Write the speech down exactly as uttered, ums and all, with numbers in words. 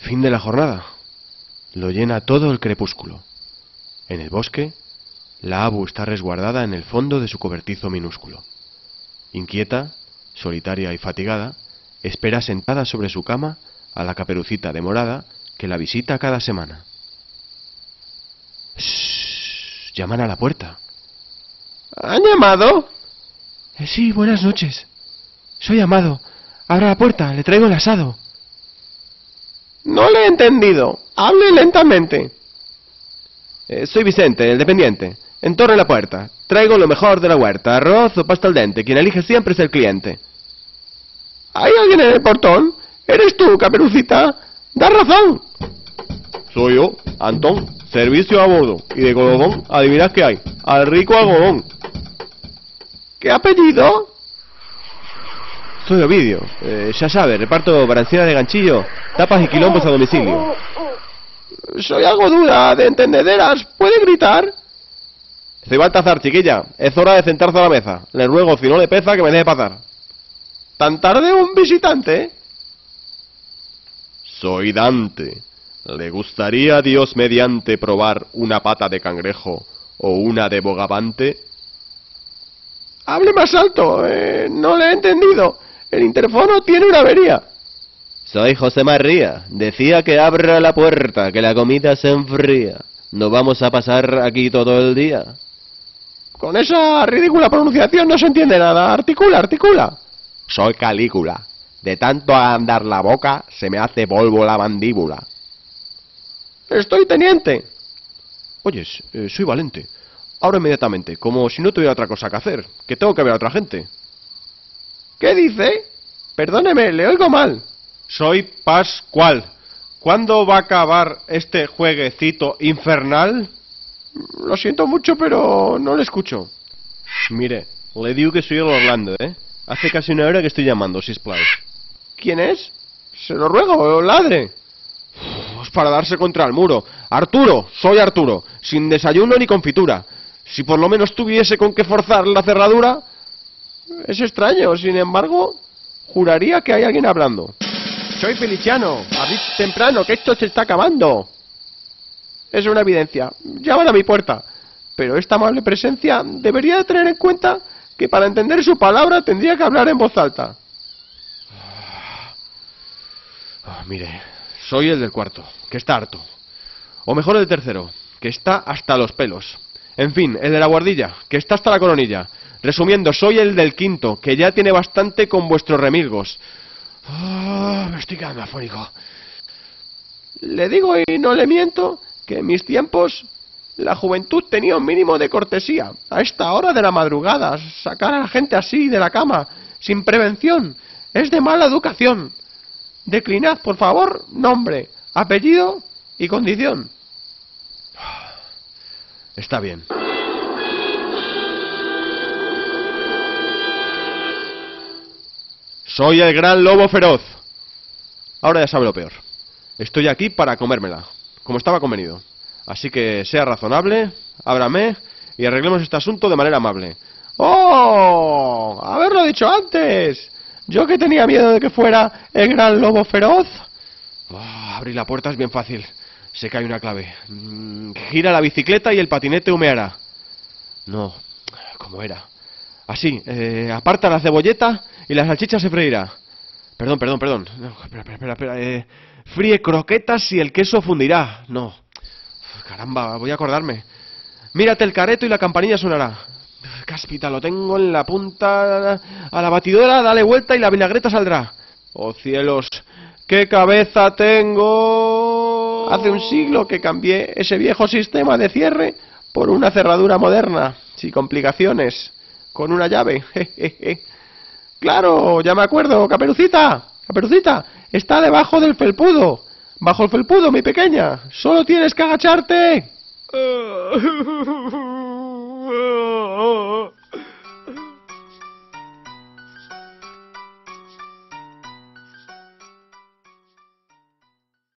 Fin de la jornada. Lo llena todo el crepúsculo. En el bosque, la Abu está resguardada en el fondo de su cobertizo minúsculo. Inquieta, solitaria y fatigada, espera sentada sobre su cama a la Caperucita demorada que la visita cada semana. Shhh, llaman a la puerta. ¿Han llamado? Eh, sí, buenas noches. Soy Amado. Abra la puerta, le traigo el asado. No le he entendido. Hable lentamente. Eh, soy Vicente, el dependiente. Entorre la puerta. Traigo lo mejor de la huerta, arroz o pasta al dente. Quien elige siempre es el cliente. ¿Hay alguien en el portón? ¿Eres tú, Caperucita? ¡Da razón! Soy yo, Antón. Servicio a bordo. Y de colofón, adivinad qué hay. Al rico algodón. ¿Qué apellido? Soy Ovidio. Eh, ya sabe, reparto barancina de ganchillo, tapas y quilombos a domicilio. Soy algo dura de entendederas. ¿Puede gritar? Se va a tazar, chiquilla. Es hora de sentarse a la mesa. Le ruego, si no le pesa, que me deje pasar. ¿Tan tarde un visitante? Soy Dante. ¿Le gustaría, Dios mediante, probar una pata de cangrejo o una de bogavante? Hable más alto. Eh, no le he entendido. El interfono tiene una avería. Soy José María. Decía que abra la puerta, que la comida se enfría. ¿No vamos a pasar aquí todo el día? Con esa ridícula pronunciación no se entiende nada. Articula, articula. Soy Calígula. De tanto andar la boca, se me hace polvo la mandíbula. Estoy teniente. Oyes, eh, soy Valente. Ahora inmediatamente, como si no tuviera otra cosa que hacer, que tengo que ver a otra gente. ¿Qué dice? Perdóneme, le oigo mal. Soy Pascual. ¿Cuándo va a acabar este jueguecito infernal? Lo siento mucho, pero no le escucho. Mire, le digo que soy el Orlando, ¿eh? Hace casi una hora que estoy llamando, sisplau. ¿Quién es? Se lo ruego, ladre. Uf, para darse contra el muro. Arturo, soy Arturo, sin desayuno ni confitura. Si por lo menos tuviese con qué forzar la cerradura... Es extraño, sin embargo, juraría que hay alguien hablando. Soy Feliciano, abrid temprano, que esto se está acabando. Es una evidencia. Llaman a mi puerta. Pero esta amable presencia debería tener en cuenta que para entender su palabra tendría que hablar en voz alta. Oh, mire, soy el del cuarto, que está harto. O mejor el tercero, que está hasta los pelos. En fin, el de la guardilla, que está hasta la coronilla. Resumiendo, soy el del quinto, que ya tiene bastante con vuestros remilgos. Oh, me estoy quedando afónico. Le digo y no le miento que en mis tiempos la juventud tenía un mínimo de cortesía. A esta hora de la madrugada, sacar a la gente así de la cama, sin prevención, es de mala educación. Declinad, por favor, nombre, apellido y condición. Está bien. Soy el gran lobo feroz. Ahora ya sabe lo peor. Estoy aquí para comérmela, como estaba convenido. Así que sea razonable, ábrame y arreglemos este asunto de manera amable. ¡Oh! ¡Haberlo dicho antes! Yo que tenía miedo de que fuera el gran lobo feroz. Oh, abrir la puerta es bien fácil. Sé que hay una clave. Gira la bicicleta y el patinete humeará. No, ¿cómo era? Así, eh, aparta la cebolleta y la salchicha se freirá. Perdón, perdón, perdón. No, espera, espera, espera. espera. Eh, fríe croquetas y el queso fundirá. No. Caramba, voy a acordarme. Mírate el careto y la campanilla sonará. Cáspita, lo tengo en la punta. A la batidora, dale vuelta y la vinagreta saldrá. Oh cielos, qué cabeza tengo. Hace un siglo que cambié ese viejo sistema de cierre por una cerradura moderna, sin complicaciones, con una llave. Claro, ya me acuerdo, Caperucita, Caperucita, está debajo del felpudo. Bajo el felpudo, mi pequeña. Solo tienes que agacharte.